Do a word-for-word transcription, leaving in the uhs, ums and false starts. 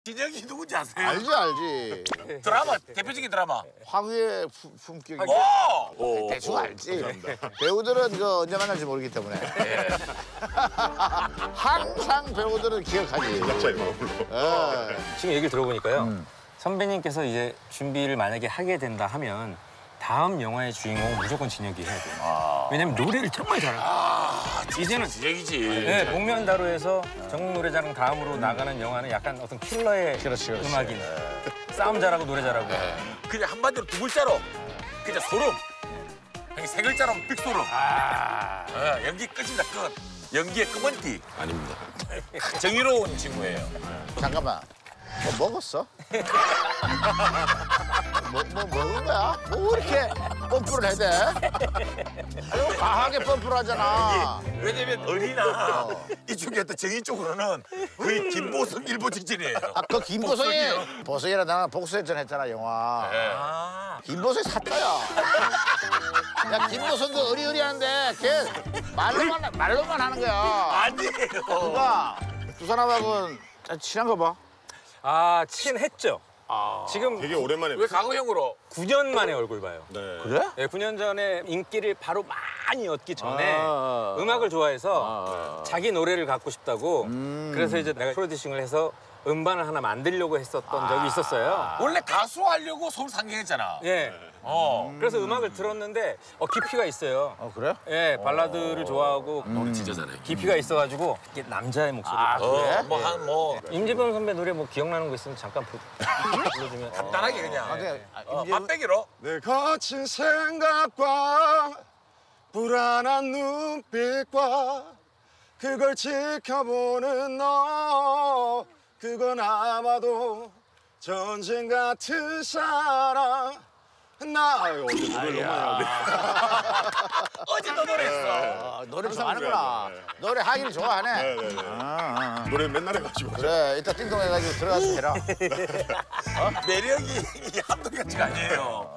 진혁이 누군지 아세요? 알지 알지. 드라마 대표적인 드라마. 화기의 품- 품격. 오! 대충 알지. 배우들은 그 언제 만날지 모르기 때문에. 항상 배우들은 기억하지. 예. 지금 얘기를 들어보니까요. 선배님께서 이제 준비를 만약에 하게 된다 하면 다음 영화의 주인공은 무조건 진혁이 해야 돼요. 왜냐면 노래를 정말 잘하고. 아, 이제는 진혁이지. 네, 복면다로에서 전국 노래자랑 다음으로 나가는 영화는 약간 어떤 킬러의 그렇지, 그렇지. 음악인. 싸움 잘하고 노래 잘하고. 그냥 한마디로 두 글자로 그냥 소름. 형이 세 글자로 하면 빅소름. 아, 예, 연기 끝입니다, 끝. 연기의 끝먼띠. 아닙니다. 정의로운 친구예요. 잠깐만. 뭐 먹었어? 뭐, 뭐 먹은 거야? 뭐 이렇게 펌프를 해야 돼? 아니, 과하게 펌프를 하잖아. 왜냐면 어리나 이쪽에 또 정의 쪽으로는 거의 김보성 일보 직전이에요. 아, 그 김보성이 보성이랑 나랑 복수했전 했잖아, 영화. 예. 아, 김보성이 사또야. 야, 김보성도 어리어리한데 걔 말로만, 말로만 하는 거야. 아니에요. 누가 두 사람하고는 친한 거 봐. 아 친했죠. 지금 되게 오랜만에 왜 과거형으로? 구 년 만에 얼굴 봐요. 네. 그래? 네, 구 년 전에 인기를 바로 많이 얻기 전에 아. 음악을 좋아해서 자기 노래를 갖고 싶다고 그래서 이제 내가 프로듀싱을 해서 음반을 하나 만들려고 했었던 적이 있었어요. 원래 가수 하려고 서울 상경했잖아. 예. 어. 그래서 음악을 들었는데 어, 깊이가 있어요. 어, 그래? 예, 발라드를 좋아하고 노래 진짜 잘해. 깊이가 있어가지고 이게 남자의 목소리. 아, 로 그래? 뭐 한 뭐 임재범 선배 노래 뭐 기억나는 거 있으면 잠깐 부, 불러주면. 간단하게 그냥. 아, 근데 아, 어, 임재- 맛배기로. 내 거친 생각과 불안한 눈빛과 그걸 지켜보는 너 그건 아마도 전쟁 같은 사랑 나 아유, 어제 노래를 너무 많이 하는데 어제도 노래했어. 아, 노래 좋아하는구나. 그래요, 노래 하기를 좋아하네. 네네네. 아, 아, 아. 노래 맨날 해가지고 그래, 이따 띵동 해가지고 들어가서 해라. 매력이 이 한두 가지가 아니에요.